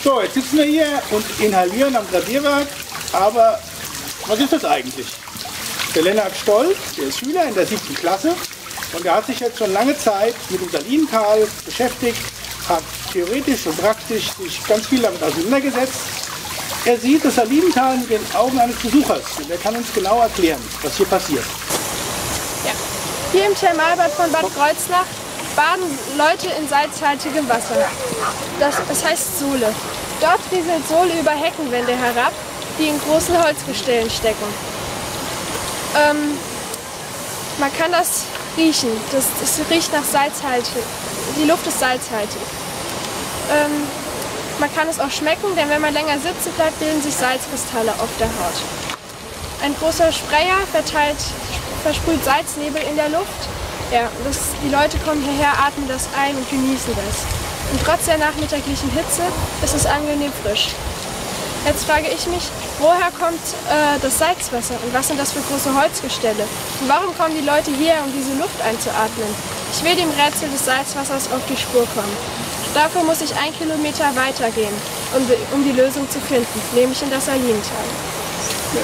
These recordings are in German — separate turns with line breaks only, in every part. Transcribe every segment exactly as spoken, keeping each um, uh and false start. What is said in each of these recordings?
So, jetzt sitzen wir hier und inhalieren am Gradierwerk, aber was ist das eigentlich? Der Lennart Stoll, der ist Schüler in der siebten Klasse und der hat sich jetzt schon lange Zeit mit dem Salintal beschäftigt, hat theoretisch und praktisch sich ganz viel damit auseinandergesetzt. Er sieht das Salintal mit den Augen eines Besuchers und er kann uns genau erklären, was hier passiert.
Ja. Hier im Thermalbad von Bad Kreuznach baden Leute in salzhaltigem Wasser. Das, das heißt Sole. Dort rieselt Sole über Heckenwände herab, die in großen Holzgestellen stecken. Ähm, man kann das riechen. Das, das riecht nach salzhaltig. Die Luft ist salzhaltig. Ähm, man kann es auch schmecken, denn wenn man länger sitzen bleibt, bilden sich Salzkristalle auf der Haut. Ein großer Sprayer verteilt, versprüht Salznebel in der Luft. Ja, das, die Leute kommen hierher, atmen das ein und genießen das. Und trotz der nachmittaglichen Hitze ist es angenehm frisch. Jetzt frage ich mich, woher kommt äh, das Salzwasser und was sind das für große Holzgestelle? Und warum kommen die Leute hierher, um diese Luft einzuatmen? Ich will dem Rätsel des Salzwassers auf die Spur kommen. Dafür muss ich ein Kilometer weitergehen, um die, um die Lösung zu finden, nämlich in das Salintal. Ja.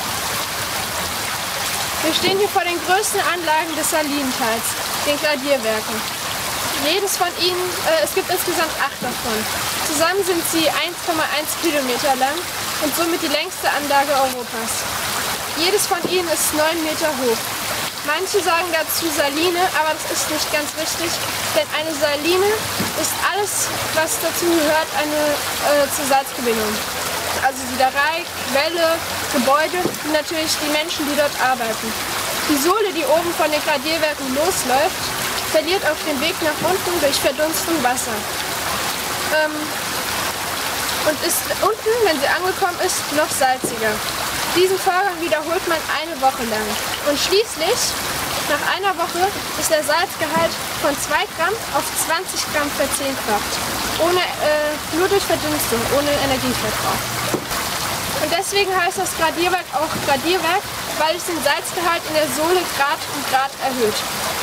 Wir stehen hier vor den größten Anlagen des Salintals, den Gradierwerken. Jedes von ihnen, äh, es gibt insgesamt acht davon. Zusammen sind sie eins Komma eins Kilometer lang und somit die längste Anlage Europas. Jedes von ihnen ist neun Meter hoch. Manche sagen dazu Saline, aber das ist nicht ganz richtig, denn eine Saline ist alles, was dazu gehört, eine äh, zur Salzgewinnung. Also Siederei, Quelle, Gebäude und natürlich die Menschen, die dort arbeiten. Die Sole, die oben von den Gradierwerken losläuft, verliert auf dem Weg nach unten durch Verdunstung Wasser. Ähm, und ist unten, wenn sie angekommen ist, noch salziger. Diesen Vorgang wiederholt man eine Woche lang. Und schließlich, nach einer Woche, ist der Salzgehalt von zwei Gramm auf zwanzig Gramm verzehnfacht. Ohne, äh, nur durch Verdunstung, ohne Energieverbrauch. Und deswegen heißt das Gradierwerk auch Gradierwerk, weil es den Salzgehalt in der Sole Grad um Grad erhöht.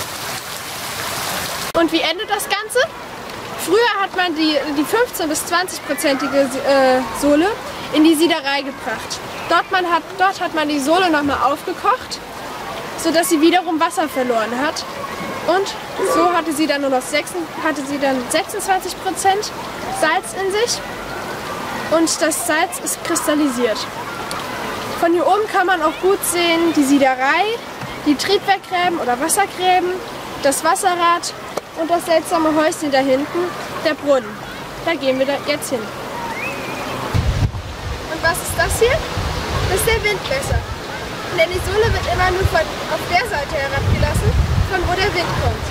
Und wie endet das Ganze? Früher hat man die, die fünfzehn bis zwanzig prozentige äh, Sole in die Siederei gebracht. Dort, man hat, dort hat man die Sole nochmal aufgekocht, sodass sie wiederum Wasser verloren hat. Und so hatte sie dann nur noch sechs, hatte sie dann sechsundzwanzig Prozent Salz in sich und das Salz ist kristallisiert. Von hier oben kann man auch gut sehen die Siederei, die Triebwerkgräben oder Wassergräben, das Wasserrad und das seltsame Häuschen da hinten, der Brunnen. Da gehen wir da jetzt hin. Und was ist das hier? Das ist der Windmesser. Denn die Sole wird immer nur von, auf der Seite herabgelassen, von wo der Wind kommt.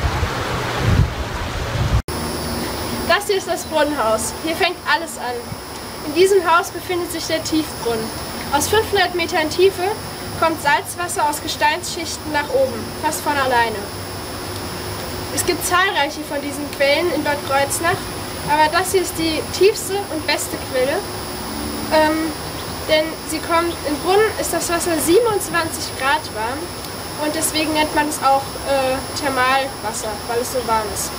Das hier ist das Brunnenhaus. Hier fängt alles an. In diesem Haus befindet sich der Tiefbrunnen. Aus fünfhundert Metern Tiefe kommt Salzwasser aus Gesteinsschichten nach oben, fast von alleine. Es gibt zahlreiche von diesen Quellen in Bad Kreuznach, aber das hier ist die tiefste und beste Quelle. Ähm, denn sie kommt, im Brunnen ist das Wasser siebenundzwanzig Grad warm und deswegen nennt man es auch äh, Thermalwasser, weil es so warm ist.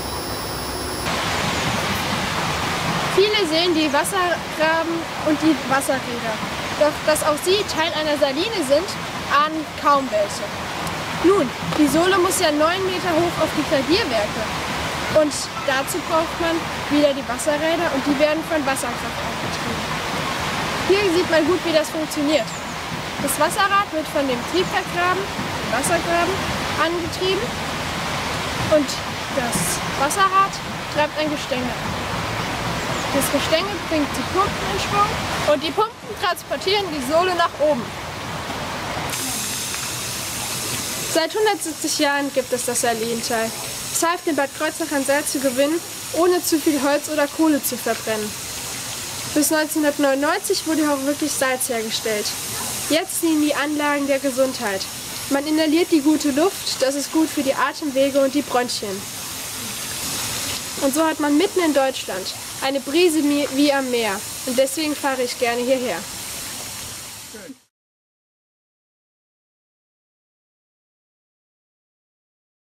Viele sehen die Wassergraben und die Wasserräder, doch dass auch sie Teil einer Saline sind, ahnen kaum welche. Nun, die Sole muss ja neun Meter hoch auf die Gradierwerke und dazu braucht man wieder die Wasserräder und die werden von Wasserkraft angetrieben. Hier sieht man gut, wie das funktioniert. Das Wasserrad wird von dem Triebwerkgraben, dem Wassergraben, angetrieben und das Wasserrad treibt ein Gestänge an. Das Gestänge bringt die Pumpen in Schwung und die Pumpen transportieren die Sole nach oben. Seit hundertsiebzig Jahren gibt es das Salintal. Es half den Bad Kreuznach an Salz zu gewinnen, ohne zu viel Holz oder Kohle zu verbrennen. Bis neunzehnhundertneunundneunzig wurde auch wirklich Salz hergestellt. Jetzt dienen die Anlagen der Gesundheit. Man inhaliert die gute Luft, das ist gut für die Atemwege und die Bronchien. Und so hat man mitten in Deutschland eine Brise wie am Meer. Und deswegen fahre ich gerne hierher.